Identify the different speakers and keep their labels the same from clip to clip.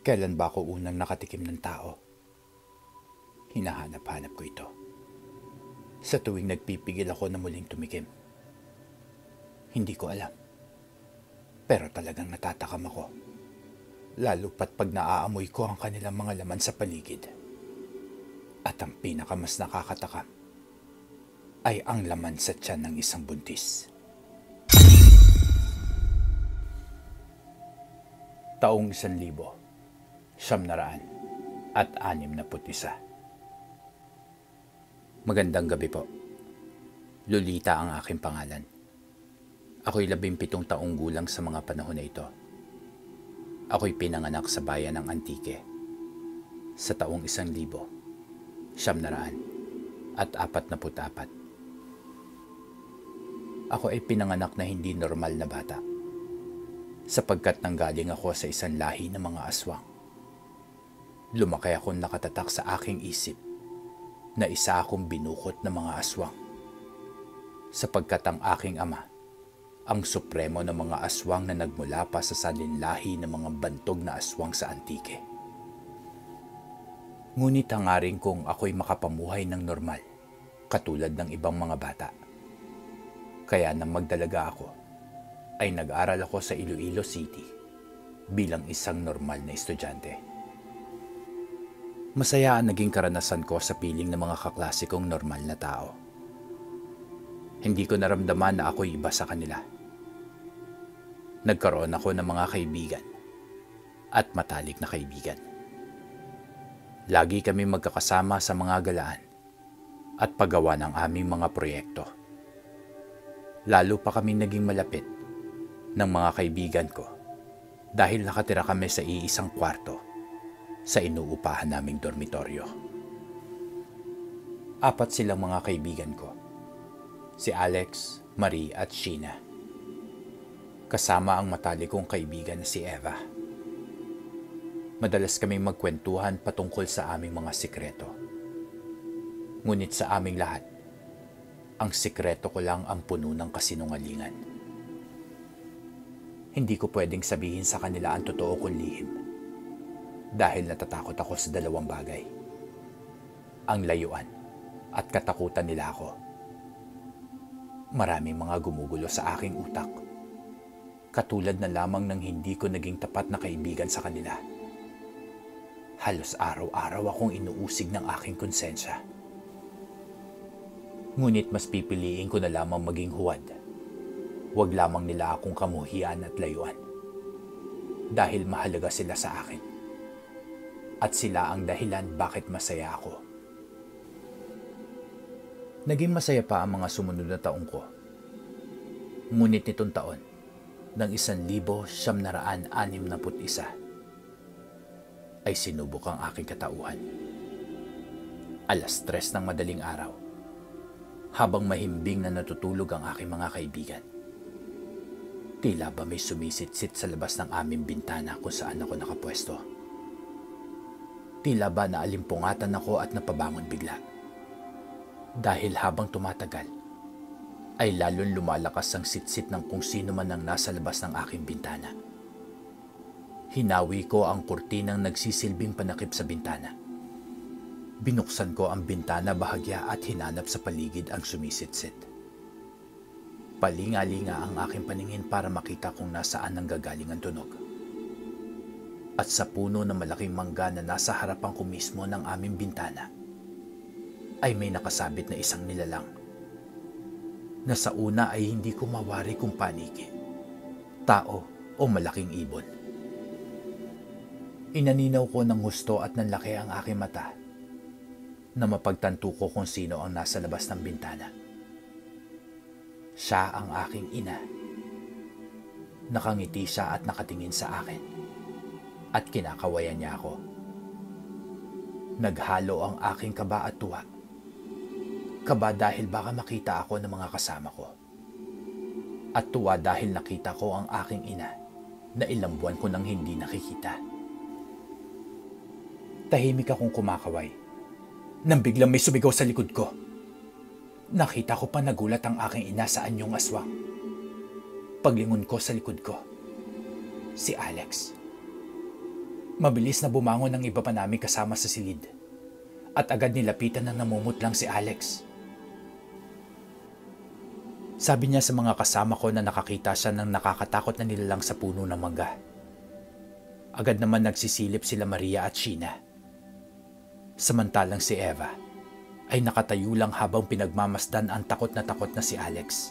Speaker 1: Kailan ba ako unang nakatikim ng tao? Hinahanap-hanap ko ito. Sa tuwing nagpipigil ako na muling tumikim. Hindi ko alam. Pero talagang natatakam ako. Lalo pat pag naaamoy ko ang kanilang mga laman sa paligid. At ang pinakamas nakakatakam ay ang laman sa tiyan ng isang buntis. Taong 1961. Magandang gabi po. Lolita ang aking pangalan. Ako'y 17 taong gulang sa mga panahon na ito. Ako'y pinanganak sa bayan ng Antique sa taong 1944. Ako ay pinanganak na hindi normal na bata sapagkat nanggaling ako sa isang lahi ng mga aswang. Lumaki akong nakatatak sa aking isip na isa akong binukot ng mga aswang sapagkat ang aking ama ang supremo ng mga aswang na nagmula pa sa salinlahi ng mga bantog na aswang sa Antique. Ngunit hangarin kong ako'y makapamuhay ng normal katulad ng ibang mga bata. Kaya nang magdalaga ako, ay nag-aral ako sa Iloilo City bilang isang normal na estudyante. Masaya ang naging karanasan ko sa piling ng mga kaklase kong normal na tao. Hindi ko naramdaman na ako'y iba sa kanila. Nagkaroon ako ng mga kaibigan at matalik na kaibigan. Lagi kami magkakasama sa mga galaan at paggawa ng aming mga proyekto. Lalo pa kami naging malapit ng mga kaibigan ko dahil nakatira kami sa iisang kwarto sa inuupahan naming dormitoryo. 4 silang mga kaibigan ko, si Alex, Marie at Sheena. Kasama ang matalik kong kaibigan na si Eva. Madalas kaming magkwentuhan patungkol sa aming mga sikreto. Ngunit sa aming lahat, ang sikreto ko lang ang puno ng kasinungalingan. Hindi ko pwedeng sabihin sa kanila ang totoo kong lihim dahil natatakot ako sa 2 bagay. Ang layuan at katakutan nila ako. Maraming mga gumugulo sa aking utak. Katulad na lamang ng hindi ko naging tapat na kaibigan sa kanila. Halos araw-araw akong inuusig ng aking konsensya. Ngunit mas pipiliin ko na lamang maging huwad. Huwag lamang nila akong kamuhian at layuan. Dahil mahalaga sila sa akin. At sila ang dahilan bakit masaya ako. Naging masaya pa ang mga sumunod na taong ko. Ngunit nitong taon, ng 1961, ay sinubok ang aking katauhan. 3:00 ng madaling araw, habang mahimbing na natutulog ang aking mga kaibigan. Tila ba may sumisitsit sa labas ng aming bintana kung saan ako nakapwesto. Tila ba naalimpungatan ako at napabangon bigla. Dahil habang tumatagal, ay lalong lumalakas ang sitsit ng kung sino man ang nasa labas ng aking bintana. Hinawi ko ang kurtinang nagsisilbing panakip sa bintana. Binuksan ko ang bintana bahagya at hinanap sa paligid ang sumisitsit. Palinga-linga ang aking paningin para makita kung nasaan nanggagaling ang tunog. At sa puno ng malaking mangga na nasa harapan ko mismo ng aming bintana, ay may nakasabit na isang nilalang na sa una ay hindi ko mawari kung paniki, tao o malaking ibon. Inaninaw ko ng husto at nanlaki ang aking mata na mapagtanto ko kung sino ang nasa labas ng bintana. Siya ang aking ina. Nakangiti siya at nakatingin sa akin at kinakawayan niya ako. Naghalo ang aking kaba at tuwa. Kaba dahil baka makita ako ng mga kasama ko. At tuwa dahil nakita ko ang aking ina na ilang buwan ko nang hindi nakikita. Tahimik akong kumakaway nang biglang may sumigaw sa likod ko. Nakita ko pa nagulat ang aking ina sa anyong aswang. Paglingon ko sa likod ko, si Alex. Mabilis na bumangon ang iba pa namin kasama sa silid at agad nilapitan ng namumutlang si Alex. Sabi niya sa mga kasama ko na nakakita siya ng nakakatakot na nilalang sa puno ng mangga. Agad naman nagsisilip sila Maria at Sheena. Samantalang si Eva ay nakatayo lang habang pinagmamasdan ang takot na si Alex.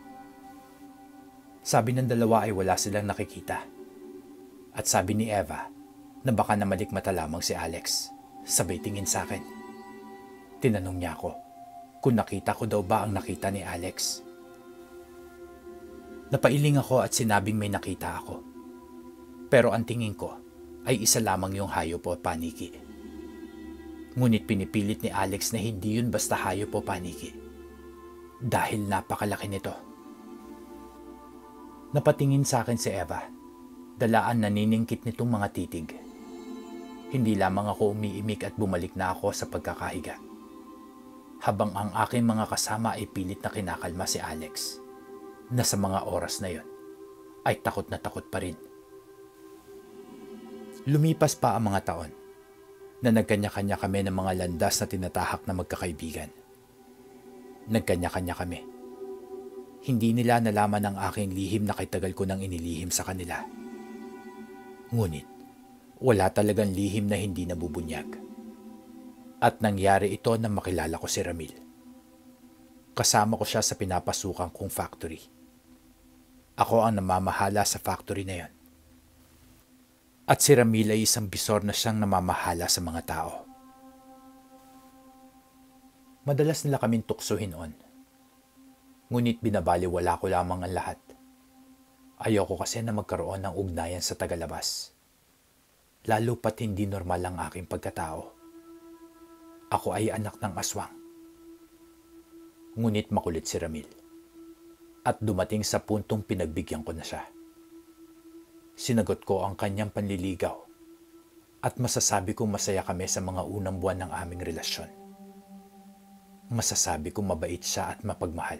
Speaker 1: Sabi ng dalawa ay wala silang nakikita. At sabi ni Eva na baka namalikmata lamang si Alex. Sabay tingin sa akin. Tinanong niya ako kung nakita ko daw ba ang nakita ni Alex. Napailing ako at sinabing may nakita ako. Pero ang tingin ko ay isa lamang yung hayop o paniki. Ngunit pinipilit ni Alex na hindi yun basta hayop o paniki. Dahil napakalaki nito. Napatingin sa akin si Eva. Dalaan naniningkit nitong mga titig. Hindi lamang ako umiimik at bumalik na ako sa pagkakahiga. Habang ang aking mga kasama ay pilit na kinakalma si Alex, na sa mga oras na yon ay takot na takot pa rin. Lumipas pa ang mga taon na nagkanya-kanya kami ng mga landas na tinatahak na magkakaibigan. Nagkanya-kanya kami. Hindi nila nalaman ang aking lihim na kay tagal ko nang inilihim sa kanila. Ngunit, wala talagang lihim na hindi nabubunyag. At nangyari ito na makilala ko si Ramil. Kasama ko siya sa pinapasukan kong factory. Ako ang namamahala sa factory na yon. At si Ramil ay isang bisor na siyang namamahala sa mga tao. Madalas nila kaming tuksuhin on. Ngunit binabaliwala ko lamang ang lahat. Ayoko kasi na magkaroon ng ugnayan sa tagalabas. Lalo pat hindi normal ang aking pagkatao. Ako ay anak ng aswang. Ngunit makulit si Ramil. At dumating sa puntong pinagbigyan ko na siya. Sinagot ko ang kanyang panliligaw. At masasabi kong masaya kami sa mga unang buwan ng aming relasyon. Masasabi kong mabait siya at mapagmahal.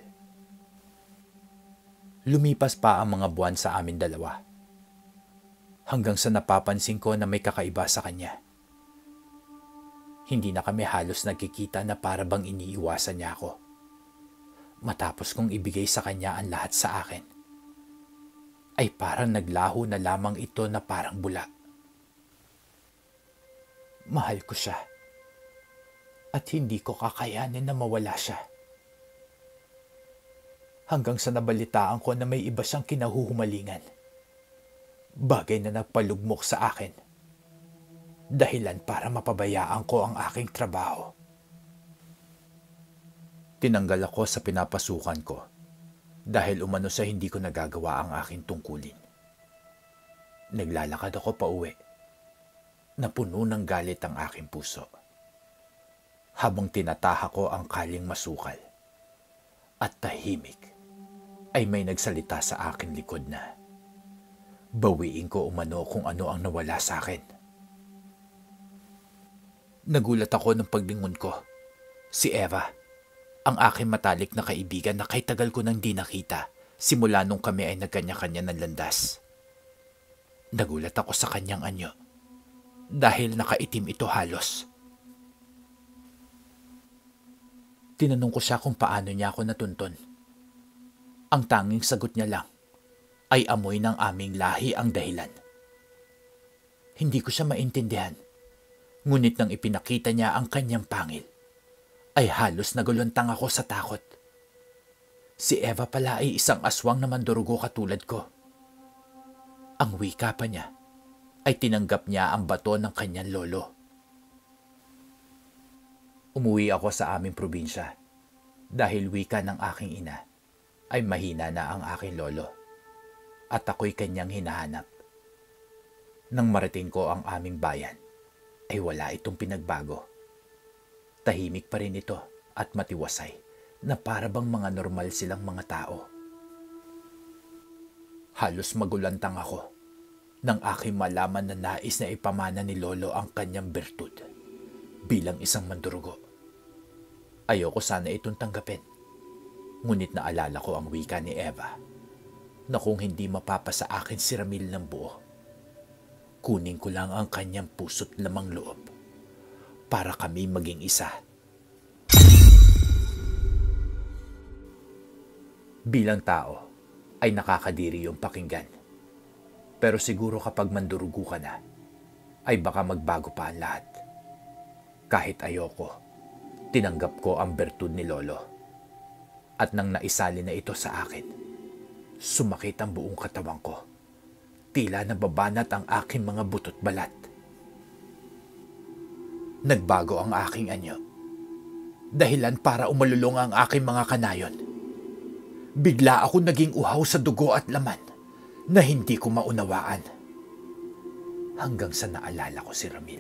Speaker 1: Lumipas pa ang mga buwan sa amin dalawa. Hanggang sa napapansin ko na may kakaiba sa kanya. Hindi na kami halos nagkikita na para bang iniiwasan niya ako. Matapos kong ibigay sa kanya ang lahat sa akin, ay parang naglaho na lamang ito na parang bula. Mahal ko siya. At hindi ko kakayanin na mawala siya. Hanggang sa nabalitaan ko na may iba siyang kinahuhumalingan. Bagay na nagpalugmok sa akin. Dahilan para mapabayaan ko ang aking trabaho. Tinanggal ako sa pinapasukan ko dahil umano sa hindi ko nagagawa ang aking tungkulin. Naglalakad ako pauwi. Napuno ng galit ang aking puso. Habang tinataha ko ang kaling masukal at tahimik, ay may nagsalita sa aking likod na bawiin ko umano kung ano ang nawala sa akin. Nagulat ako ng paglingon ko. Si Eva, ang aking matalik na kaibigan na kay tagal ko nang di nakita simula nung kami ay nagkanya-kanya ng landas. Nagulat ako sa kanyang anyo dahil nakaitim ito halos. Tinanong ko siya kung paano niya ako natuntun. Ang tanging sagot niya lang ay amoy ng aming lahi ang dahilan. Hindi ko siya maintindihan. Ngunit nang ipinakita niya ang kanyang pangil, ay halos naguluntang ako sa takot. Si Eva pala ay isang aswang na mandurugo katulad ko. Ang wika pa niya ay tinanggap niya ang bato ng kanyang lolo. Umuwi ako sa aming probinsya dahil wika ng aking ina ay mahina na ang aking lolo at ako'y kanyang hinahanap. Nang marating ko ang aming bayan, ay wala itong pinagbago. Tahimik pa rin ito at matiwasay na para bang mga normal silang mga tao. Halos magulantang ako nang aking malaman na nais na ipamana ni lolo ang kanyang bertud bilang isang mandurugo. Ayoko sana itong tanggapin. Ngunit naalala ko ang wika ni Eva na kung hindi mapapasa akin si Ramil ng buo, Kunin ko lang ang kanyang puso't lamang loob para kami maging isa. Bilang tao ay nakakadiri yung pakinggan. Pero siguro kapag mandurugo ka na, ay baka magbago pa ang lahat. Kahit ayoko, tinanggap ko ang bertud ni Lolo. At nang naisali na ito sa akin, sumakit ang buong katawan ko. Tila nababanat ang aking mga butot balat. Nagbago ang aking anyo. Dahilan para umalulong ang aking mga kanayon. Bigla ako naging uhaw sa dugo at laman na hindi ko maunawaan. Hanggang sa naalala ko si Ramil.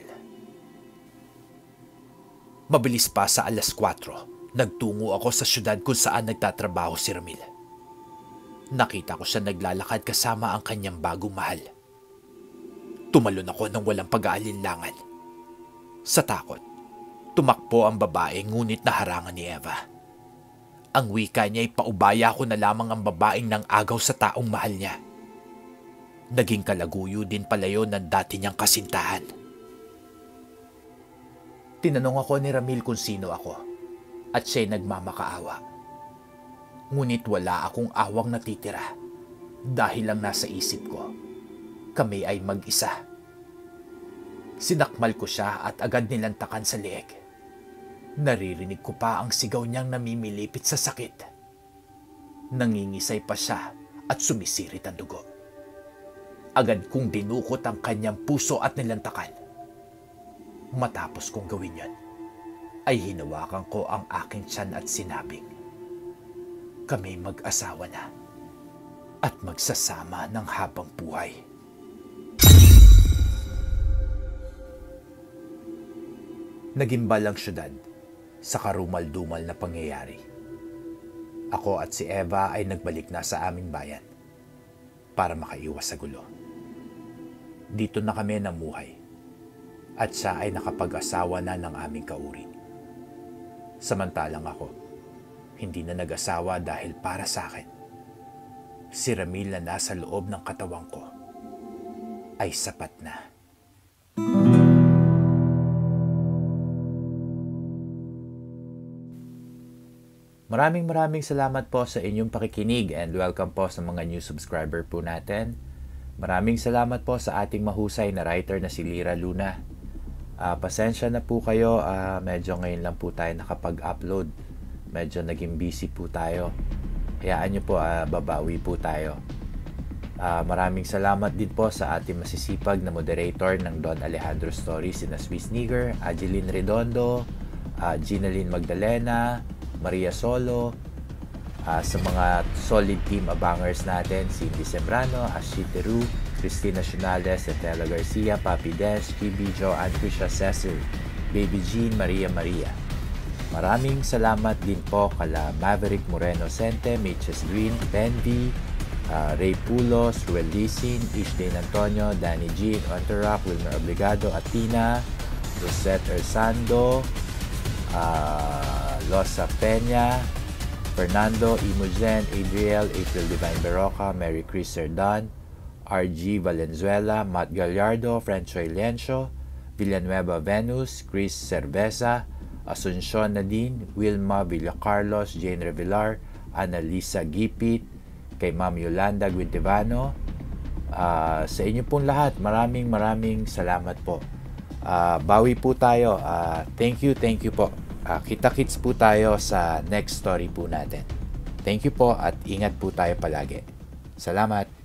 Speaker 1: Mabilis pa sa 4:00, nagtungo ako sa syudad kung saan nagtatrabaho si Ramil. Nakita ko siya naglalakad kasama ang kanyang bagong mahal. Tumalon ako ng walang pag-aalinlangan. Sa takot, tumakbo ang babae ngunit naharangan ni Eva. Ang wika niya ay paubaya ko na lamang ang babaeng nang agaw sa taong mahal niya. Naging kalaguyo din pala yun ng dati niyang kasintahan. Tinanong ako ni Ramil kung sino ako at siya'y nagmamakaawa. Ngunit wala akong awang natitira dahil lang nasa isip ko, kami ay mag-isa. Sinakmal ko siya at agad nilantakan sa leeg. Naririnig ko pa ang sigaw niyang namimilipit sa sakit. Nangingisay pa siya at sumisirit ang dugo. Agad kong dinukot ang kanyang puso at nilantakan. Matapos kong gawin yon, ay hinawakan ko ang aking tiyan at sinabing, kami mag-asawa na at magsasama ng habang buhay. Nagimbal ang syudad sa karumal-dumal na pangyayari. Ako at si Eva ay nagbalik na sa aming bayan para makaiwas sa gulo. Dito na kami namuhay at siya ay nakapag-asawa na ng aming kauri. Samantalang ako, hindi na nag-asawa dahil para sa akin, si Ramil na nasa loob ng katawan ko ay sapat na. Maraming salamat po sa inyong pakikinig and welcome po sa mga new subscriber po natin. Maraming salamat po sa ating mahusay na writer na si Lyra Luna. Pasensya na po kayo, medyo ngayon lang po tayo nakapag-upload. Medyo naging busy po tayo. Hayaan nyo po, babawi po tayo. Maraming salamat din po sa ating masisipag na moderator ng Don Alejandro Stories, sina Swiss Nigger, Ajeline Redondo, Ginaline Magdalena, Maria Solo, sa mga solid team abangers natin, Cindy Sembrano, Ashi Teru, Cristina Nacionales, Estela Garcia, Papi Des, Chibi Joe, Patricia Cecil, Baby Jean, Maria. Maraming salamat din po kala Maverick Moreno Sente, Mitches Green, Benvi, Ray Pulos, Ruel Lisin, Ishdane Antonio, Danny G, Unterrock, Wilmer Obligado, Atina, Rosette Ersando, Losa Peña, Fernando, Imogen, Adriel, April Divine Beroca, Mary Chris Serdan, RG Valenzuela, Matt Gallardo, Francoy Liencio, Villanueva Venus, Chris Cerveza, Asuncion Nadine, Wilma Villacarlos, Jane Revelar, Annalisa Gipit, kay Ma'am Yolanda Guintivano. Sa inyo pong lahat, maraming salamat po. Bawi po tayo. Thank you po. Kita-kits po tayo sa next story po natin. Thank you po at ingat po tayo palagi. Salamat.